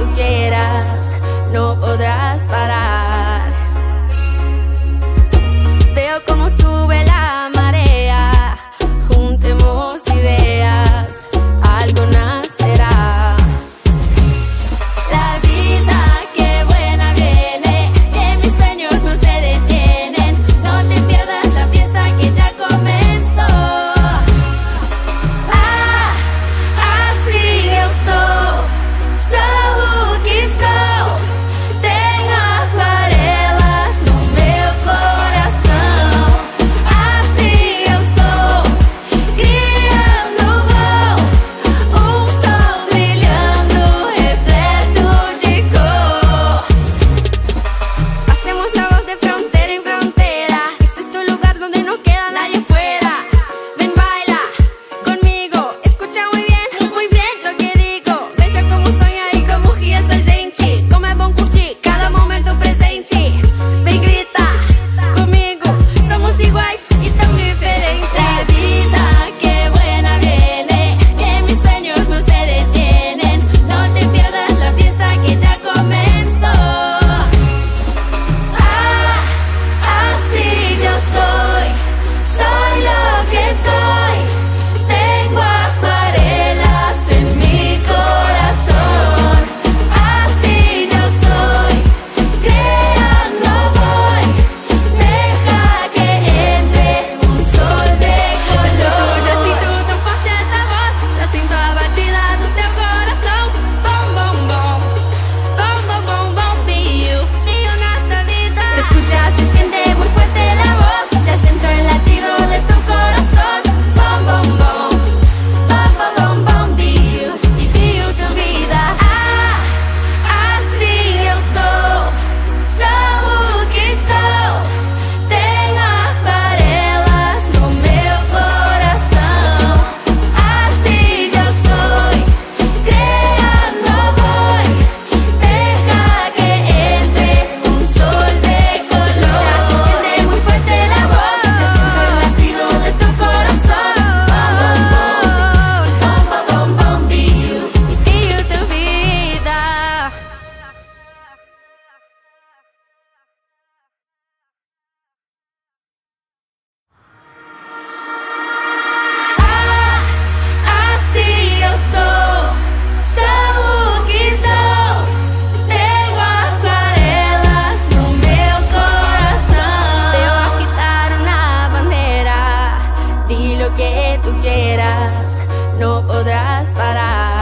tú quieras, no podrás parar. Veo cómo sube la marea, juntemos ideas, algo nacerá. La vida que buena viene, que mis sueños no se detienen. No te pierdas la fiesta que ya comenzó. Ah, así eu sou, sou o que sou. Tenho aquarelas no meu coração. Assim eu sou, criando voo, sol brilhando, repleto de cor. Hacemos la voz de frontera en frontera. Este es tu lugar donde no queda nadie fuera. Ven, baila comigo, escucha muy bien lo que digo. Veja como sonha e como ri essa gente. Como é bom curtir cada momento presente. Vem, grita comigo, somos iguais y tan diferentes. La vida que buena viene, que mis sueños no se detienen. No te pierdas la fiesta que ya comenzó. Ah, así yo soy, soy lo que soy. Tengo acuarelas en mi corazón. Así yo soy, creando voy. Deja que entre un sol de color. Já sinto tão forte essa voz, já sinto a batida do teu coração. Bom, bom, bom, bom, bom, bom, bom, pio na tua vida. Se escucha, se siente muy fuerte la voz, ya siento el latido de tu corazón. Bom, bom, bom, bom, bom, bom, bom, pio tu vida. Ah, assim eu sou, sou o que sou. Tenho aquarelas no meu coração. Assim eu sou, creando voy. Deja que entre un sol de color. Ya se siente muy fuerte la voz, ya siento el latido de tu corazón. Bom, bom, bom, bom, bom, pio tu vida. Assim eu sou, sou o que sou. Tenho aquarelas no meu coração. Veo agitar una bandera, di lo que tú quieras, no podrás parar.